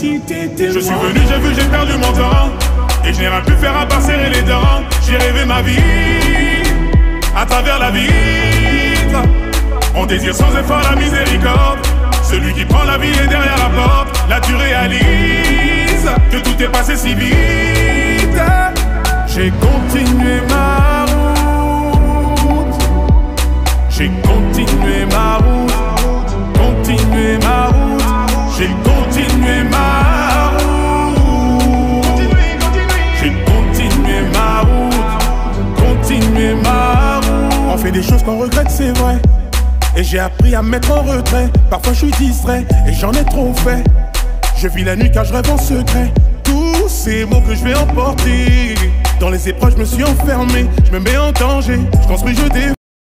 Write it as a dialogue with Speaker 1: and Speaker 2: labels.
Speaker 1: si t'étais
Speaker 2: Je suis venu, j'ai vu, j'ai perdu mon temps. Et je n'ai rien pu faire à part serrer les dents. J'ai rêvé ma vie à travers la vitre. On désire sans effort la miséricorde. Celui qui prend la vie est derrière la porte. Là tu réalises que tout est passé si vite. J'ai continué ma route. J'ai continué ma route. Continué ma route. J'ai continué ma route. J'ai continué ma route. Continué ma route.
Speaker 1: On fait des choses qu'on regrette, c'est vrai. Et j'ai appris à me mettre en retrait. Parfois je suis distrait et j'en ai trop fait. Je vis la nuit car je rêve en secret. Tous ces mots que je vais emporter. Dans les épreuves je me suis enfermé. Je me mets en danger, je construis, je défends.